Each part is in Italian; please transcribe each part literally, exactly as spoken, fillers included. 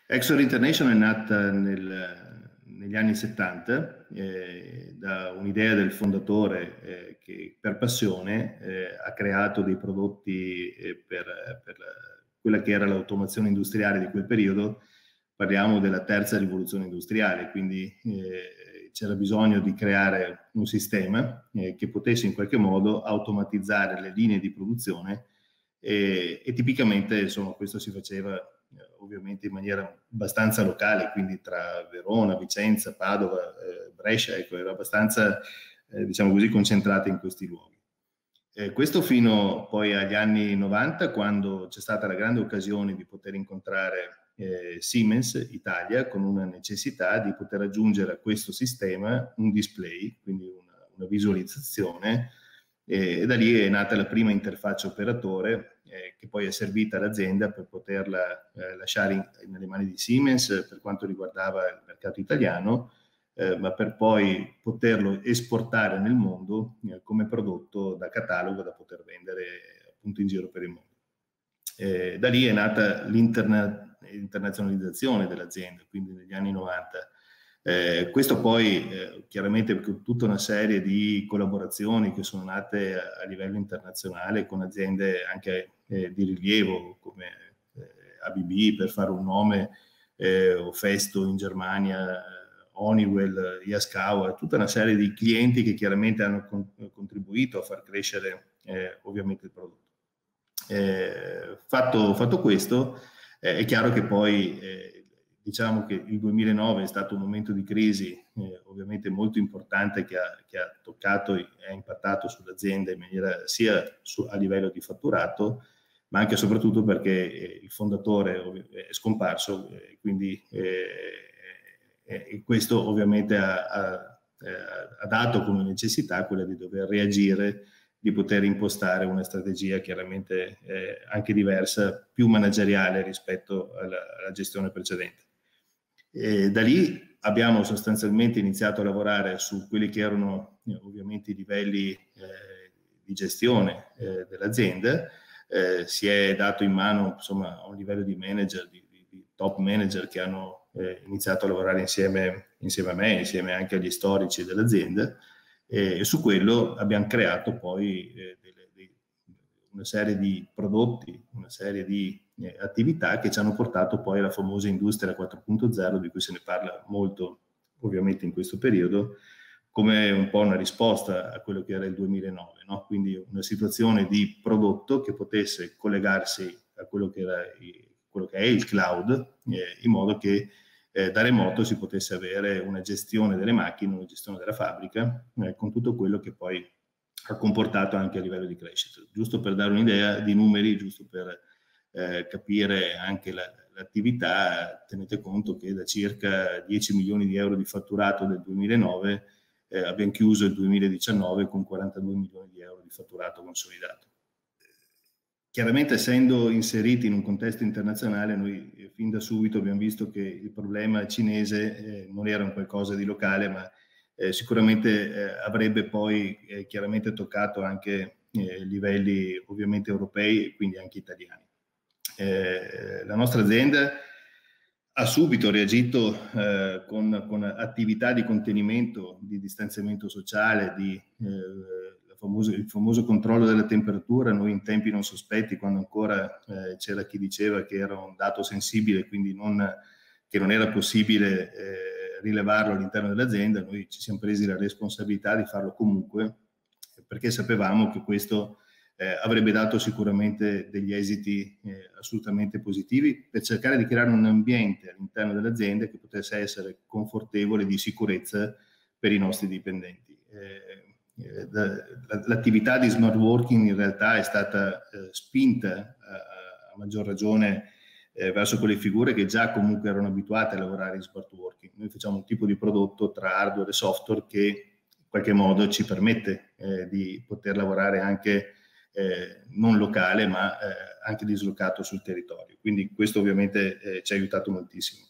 Exor International è nata nel, negli anni settanta eh, da un'idea del fondatore eh, che per passione eh, ha creato dei prodotti eh, per, per la, quella che era l'automazione industriale di quel periodo. Parliamo della terza rivoluzione industriale, quindi eh, c'era bisogno di creare un sistema eh, che potesse in qualche modo automatizzare le linee di produzione e, e tipicamente insomma, questo si faceva ovviamente in maniera abbastanza locale, quindi tra Verona, Vicenza, Padova, eh, Brescia, ecco, era abbastanza, eh, diciamo così, concentrata in questi luoghi. Eh, questo fino poi agli anni novanta, quando c'è stata la grande occasione di poter incontrare eh, Siemens Italia con una necessità di poter aggiungere a questo sistema un display, quindi una, una visualizzazione, e, e da lì è nata la prima interfaccia operatore eh, che poi è servita all'azienda per poterla eh, lasciare in, nelle mani di Siemens per quanto riguardava il mercato italiano, eh, ma per poi poterlo esportare nel mondo eh, come prodotto da catalogo da poter vendere appunto in giro per il mondo. Eh, da lì è nata l'internazionalizzazione dell'azienda, quindi negli anni novanta. Eh, questo poi eh, chiaramente con tutta una serie di collaborazioni che sono nate a, a livello internazionale con aziende anche eh, di rilievo come eh, A B B per fare un nome, eh, o Festo in Germania, Honeywell, Yaskawa, tutta una serie di clienti che chiaramente hanno con, contribuito a far crescere eh, ovviamente il prodotto. Eh, fatto, fatto questo, eh, è chiaro che poi eh, diciamo che il duemilanove è stato un momento di crisi eh, ovviamente molto importante che ha, che ha toccato e ha impattato sull'azienda in maniera sia su, a livello di fatturato, ma anche e soprattutto perché eh, il fondatore è scomparso, eh, quindi eh, eh, questo ovviamente ha, ha, ha dato come necessità quella di dover reagire, di poter impostare una strategia chiaramente eh, anche diversa, più manageriale rispetto alla, alla gestione precedente. E da lì abbiamo sostanzialmente iniziato a lavorare su quelli che erano eh, ovviamente i livelli eh, di gestione eh, dell'azienda. Eh, si è dato in mano insomma a un livello di manager, di, di, di top manager che hanno eh, iniziato a lavorare insieme, insieme a me, insieme anche agli storici dell'azienda. E su quello abbiamo creato poi eh, delle, dei, una serie di prodotti, una serie di eh, attività che ci hanno portato poi alla famosa industria quattro punto zero, di cui se ne parla molto ovviamente in questo periodo, come un po' una risposta a quello che era il duemilanove, no? Quindi una situazione di prodotto che potesse collegarsi a quello che, era il, quello che è il cloud, eh, in modo che Eh, da remoto si potesse avere una gestione delle macchine, una gestione della fabbrica, eh, con tutto quello che poi ha comportato anche a livello di crescita. Giusto per dare un'idea di numeri, giusto per eh, capire anche la, l'attività, tenete conto che da circa dieci milioni di euro di fatturato del duemilanove eh, abbiamo chiuso il duemiladiciannove con quarantadue milioni di euro di fatturato consolidato. Chiaramente essendo inseriti in un contesto internazionale, noi eh, fin da subito abbiamo visto che il problema cinese eh, non era un qualcosa di locale, ma eh, sicuramente eh, avrebbe poi eh, chiaramente toccato anche eh, livelli ovviamente europei e quindi anche italiani. Eh, la nostra azienda ha subito reagito eh, con, con attività di contenimento, di distanziamento sociale, di eh, Famoso, il famoso controllo della temperatura. Noi in tempi non sospetti, quando ancora eh, c'era chi diceva che era un dato sensibile, quindi non, che non era possibile eh, rilevarlo all'interno dell'azienda, noi ci siamo presi la responsabilità di farlo comunque, perché sapevamo che questo eh, avrebbe dato sicuramente degli esiti eh, assolutamente positivi per cercare di creare un ambiente all'interno dell'azienda che potesse essere confortevole, di sicurezza per i nostri dipendenti. Eh, L'attività di smart working in realtà è stata eh, spinta a, a maggior ragione eh, verso quelle figure che già comunque erano abituate a lavorare in smart working. Noi facciamo un tipo di prodotto tra hardware e software che in qualche modo ci permette eh, di poter lavorare anche eh, non locale ma eh, anche dislocato sul territorio. Quindi questo ovviamente eh, ci ha aiutato moltissimo.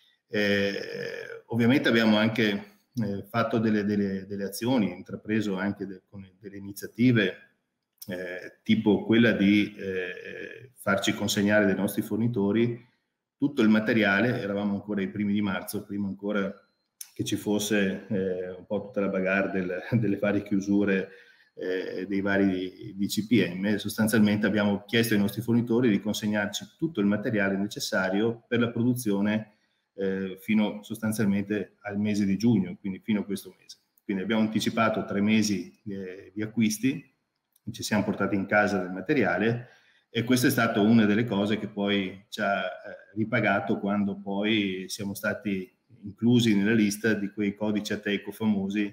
Eh, ovviamente abbiamo anche Eh, fatto delle, delle, delle azioni, intrapreso anche de, con delle iniziative eh, tipo quella di eh, farci consegnare dai nostri fornitori tutto il materiale, eravamo ancora ai primi di marzo, prima ancora che ci fosse eh, un po' tutta la bagarre del, delle varie chiusure eh, dei vari D C P M, sostanzialmente abbiamo chiesto ai nostri fornitori di consegnarci tutto il materiale necessario per la produzione eh, fino sostanzialmente al mese di giugno, quindi fino a questo mese. Quindi abbiamo anticipato tre mesi eh, di acquisti, ci siamo portati in casa del materiale e questa è stata una delle cose che poi ci ha eh, ripagato quando poi siamo stati inclusi nella lista di quei codici Ateco famosi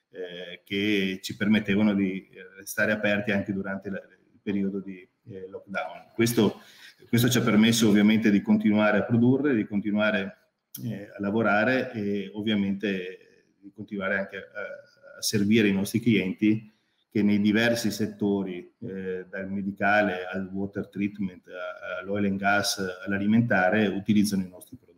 eh, che ci permettevano di restare aperti anche durante la, il periodo di eh, lockdown. Questo, questo ci ha permesso ovviamente di continuare a produrre, di continuare eh, a lavorare e ovviamente di continuare anche a, a servire i nostri clienti che nei diversi settori, eh, dal medicale al water treatment, all'oil and gas, all'alimentare, utilizzano i nostri prodotti.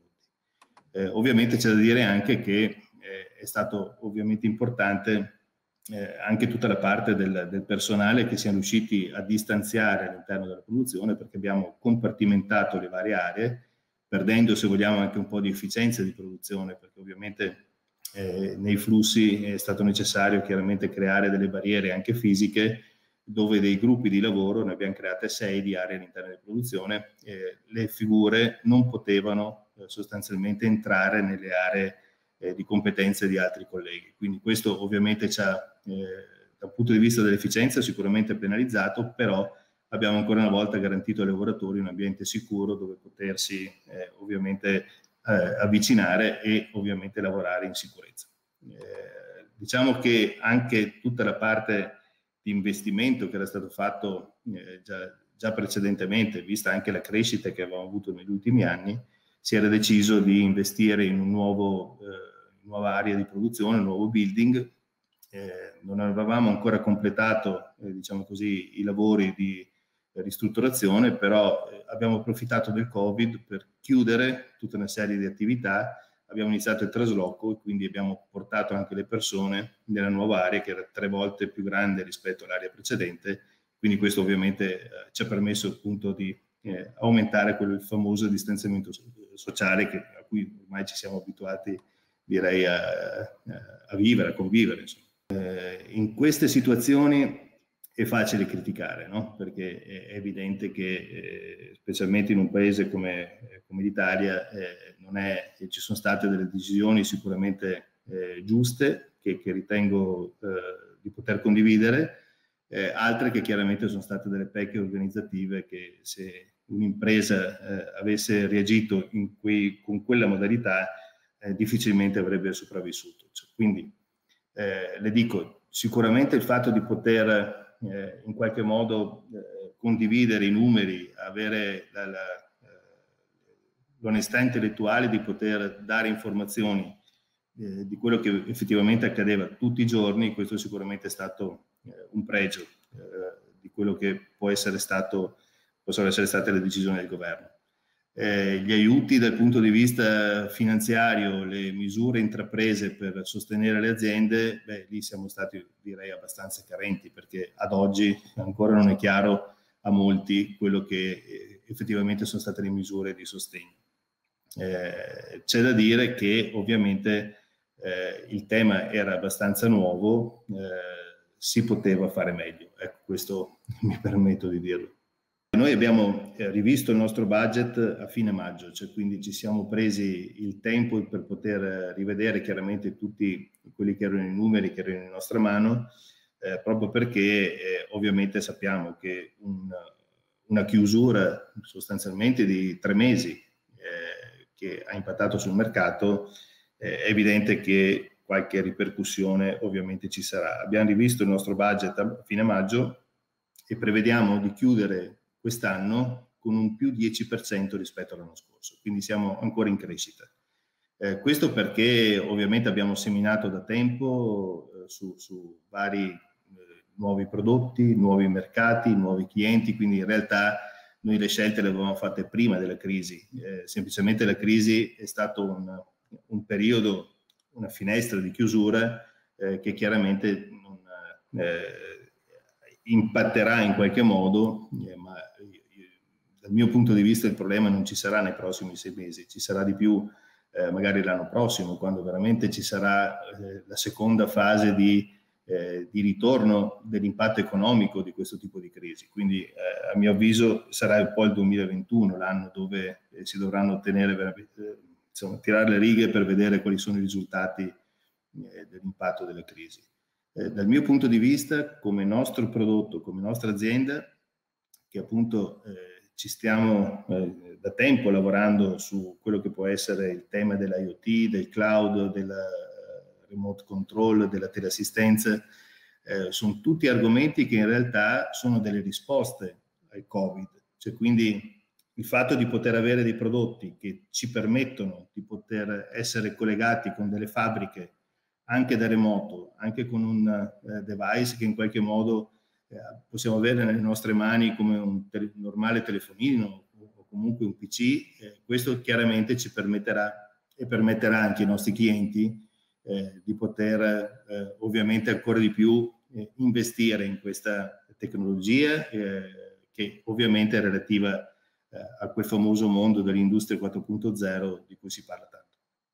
Eh, ovviamente c'è da dire anche che eh, è stato ovviamente importante eh, anche tutta la parte del, del personale che siamo riusciti a distanziare all'interno della produzione, perché abbiamo compartimentato le varie aree, perdendo, se vogliamo, anche un po' di efficienza di produzione, perché ovviamente eh, nei flussi è stato necessario chiaramente creare delle barriere anche fisiche, dove dei gruppi di lavoro, ne abbiamo create sei di aree all'interno della produzione, eh, le figure non potevano eh, sostanzialmente entrare nelle aree eh, di competenze di altri colleghi. Quindi questo ovviamente ci ha, eh, dal punto di vista dell'efficienza, sicuramente penalizzato, però abbiamo ancora una volta garantito ai lavoratori un ambiente sicuro dove potersi eh, ovviamente eh, avvicinare e ovviamente lavorare in sicurezza. Eh, diciamo che anche tutta la parte di investimento che era stato fatto eh, già, già precedentemente, vista anche la crescita che avevamo avuto negli ultimi anni, si era deciso di investire in un nuovo, eh, nuova area di produzione, un nuovo building. Eh, non avevamo ancora completato, eh, diciamo così, i lavori di ristrutturazione, però eh, abbiamo approfittato del Covid per chiudere tutta una serie di attività. Abbiamo iniziato il trasloco e quindi abbiamo portato anche le persone nella nuova area che era tre volte più grande rispetto all'area precedente, quindi questo ovviamente eh, ci ha permesso appunto di eh, aumentare quel famoso distanziamento sociale che, a cui ormai ci siamo abituati, direi, a, a vivere, a convivere. Insomma. Eh, in queste situazioni è facile criticare, no? Perché è evidente che, eh, specialmente in un paese come, come l'Italia, eh, non è, ci sono state delle decisioni sicuramente eh, giuste, che, che ritengo eh, di poter condividere, eh, altre che chiaramente sono state delle pecche organizzative che se un'impresa eh, avesse reagito in quei, con quella modalità eh, difficilmente avrebbe sopravvissuto. Cioè, quindi eh, le dico, sicuramente il fatto di poter Eh, in qualche modo eh, condividere i numeri, avere l'onestà intellettuale di poter dare informazioni eh, di quello che effettivamente accadeva tutti i giorni, questo sicuramente è stato eh, un pregio eh, di quello che può essere stato, possono essere state le decisioni del governo. Eh, gli aiuti dal punto di vista finanziario, le misure intraprese per sostenere le aziende, beh, lì siamo stati, direi, abbastanza carenti, perché ad oggi ancora non è chiaro a molti quello che eh, effettivamente sono state le misure di sostegno. Eh, c'è da dire che ovviamente eh, il tema era abbastanza nuovo, eh, si poteva fare meglio, ecco, questo mi permetto di dirlo. Noi abbiamo rivisto il nostro budget a fine maggio, cioè quindi ci siamo presi il tempo per poter rivedere chiaramente tutti quelli che erano i numeri che erano in nostra mano, eh, proprio perché eh, ovviamente sappiamo che un, una chiusura sostanzialmente di tre mesi eh, che ha impattato sul mercato, eh, è evidente che qualche ripercussione ovviamente ci sarà. Abbiamo rivisto il nostro budget a fine maggio e prevediamo di chiudere quest'anno con un più dieci per cento rispetto all'anno scorso, quindi siamo ancora in crescita. Eh, questo perché ovviamente abbiamo seminato da tempo eh, su, su vari eh, nuovi prodotti, nuovi mercati, nuovi clienti, quindi in realtà noi le scelte le avevamo fatte prima della crisi, eh, semplicemente la crisi è stato un, un periodo, una finestra di chiusura eh, che chiaramente non, eh, impatterà in qualche modo, eh, ma dal mio punto di vista il problema non ci sarà nei prossimi sei mesi, ci sarà di più eh, magari l'anno prossimo, quando veramente ci sarà eh, la seconda fase di, eh, di ritorno dell'impatto economico di questo tipo di crisi. Quindi eh, a mio avviso sarà un po' il duemilaventuno l'anno dove eh, si dovranno ottenere veramente, eh, insomma, tirare le righe per vedere quali sono i risultati eh, dell'impatto della crisi. Eh, dal mio punto di vista, come nostro prodotto, come nostra azienda, che appunto eh, ci stiamo eh, da tempo lavorando su quello che può essere il tema dell'IoT, del cloud, del remote control, della teleassistenza, eh, sono tutti argomenti che in realtà sono delle risposte al Covid. Cioè, quindi il fatto di poter avere dei prodotti che ci permettono di poter essere collegati con delle fabbriche anche da remoto, anche con un eh, device che in qualche modo eh, possiamo avere nelle nostre mani come un te- normale telefonino o comunque un P C, eh, questo chiaramente ci permetterà e permetterà anche ai nostri clienti eh, di poter eh, ovviamente ancora di più eh, investire in questa tecnologia eh, che ovviamente è relativa eh, a quel famoso mondo dell'industria quattro punto zero di cui si parla tanto.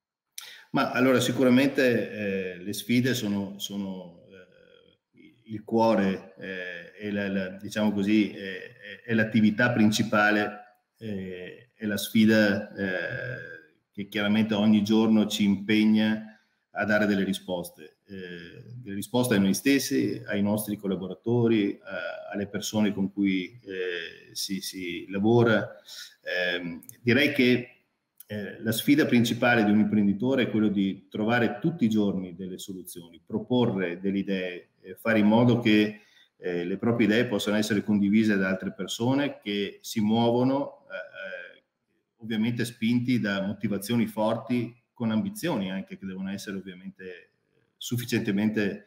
Ma allora sicuramente eh, le sfide sono, sono eh, il cuore eh, e la, la, diciamo così, eh, è l'attività principale, eh, è la sfida eh, che chiaramente ogni giorno ci impegna a dare delle risposte, eh, delle risposte a noi stessi, ai nostri collaboratori, a, alle persone con cui eh, si, si lavora. Eh, direi che Eh, la sfida principale di un imprenditore è quello di trovare tutti i giorni delle soluzioni, proporre delle idee, eh, fare in modo che eh, le proprie idee possano essere condivise da altre persone che si muovono, eh, ovviamente spinti da motivazioni forti, con ambizioni anche che devono essere ovviamente sufficientemente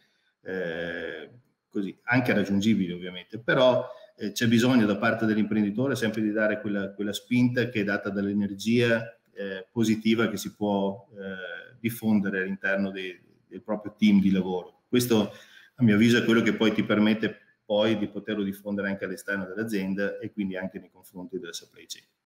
eh, così, anche raggiungibili ovviamente, però eh, c'è bisogno da parte dell'imprenditore sempre di dare quella, quella spinta che è data dall'energia Eh, positiva che si può eh, diffondere all'interno de, del proprio team di lavoro. Questo a mio avviso è quello che poi ti permette poi di poterlo diffondere anche all'esterno dell'azienda e quindi anche nei confronti della supply chain.